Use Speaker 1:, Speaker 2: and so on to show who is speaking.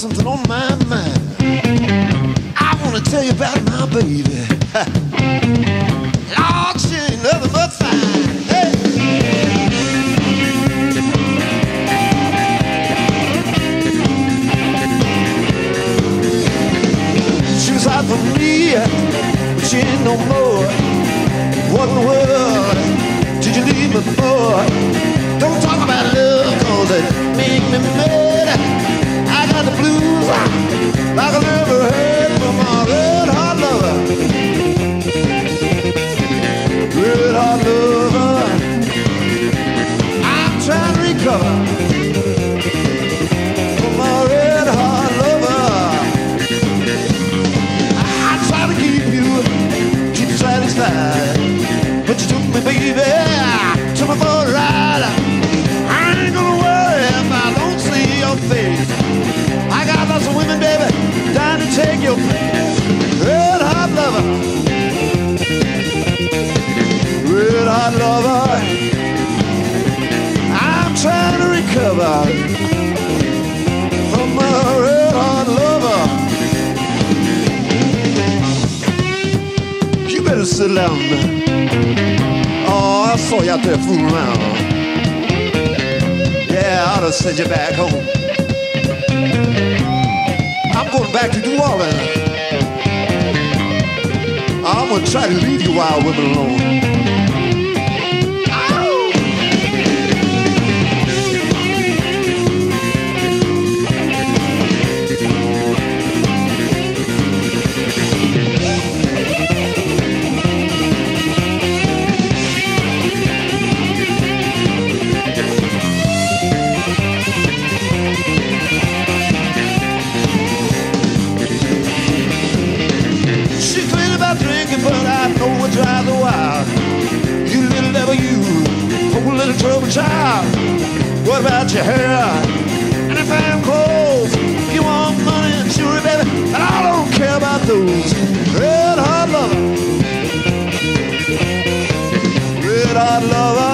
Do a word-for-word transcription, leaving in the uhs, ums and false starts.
Speaker 1: something on my mind. I want to tell you about my baby. Lord, she ain't nothing but fine. Hey. She was out for me, but she ain't no more. What in the world did you leave me for? Don't talk about love, cause it make me mad. I got the blues like I never heard from my red hot lover. Red hot lover, I'm trying to recover from my red hot lover. I try to keep you, keep you satisfied, but you took me, baby, took me for a ride. I ain't gonna worry if I don't see your face. I got lots of women, baby, dying to take your place. Red hot lover, red hot lover, I'm trying to recover from my red hot lover. You better sit down. Oh, I saw you out there fooling around. Yeah, I ought to send you back home. I'm going back to New Orleans. I'm gonna try to leave you wild women alone. But I know what drives her wild. You little devil, you poor little trouble child. What about your hair and your fine clothes? You want money and jewelry, baby, and I don't care about those. Red hot lover, red hot lover,